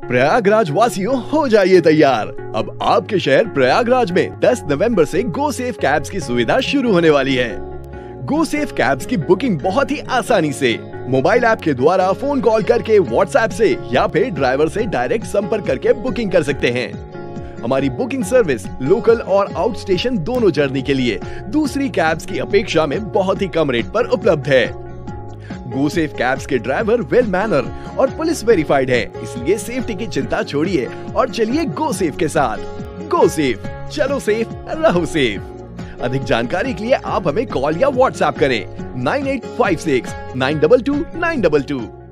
प्रयागराज वासियों हो जाइए तैयार। अब आपके शहर प्रयागराज में 10 नवंबर से गो सेफ कैब्स की सुविधा शुरू होने वाली है। गो सेफ कैब्स की बुकिंग बहुत ही आसानी से मोबाइल ऐप के द्वारा फोन कॉल करके, व्हाट्सएप से या फिर ड्राइवर से डायरेक्ट संपर्क करके बुकिंग कर सकते हैं। हमारी बुकिंग सर्विस लोकल और आउट स्टेशन दोनों जर्नी के लिए दूसरी कैब्स की अपेक्षा में बहुत ही कम रेट पर उपलब्ध है। गो सेफ कैब्स के ड्राइवर वेल मैनर और पुलिस वेरीफाइड है, इसलिए सेफ्टी की चिंता छोड़िए और चलिए गो सेफ के साथ। गो सेफ, चलो सेफ रहो सेफ। अधिक जानकारी के लिए आप हमें कॉल या व्हाट्सएप करें 9856 922 922।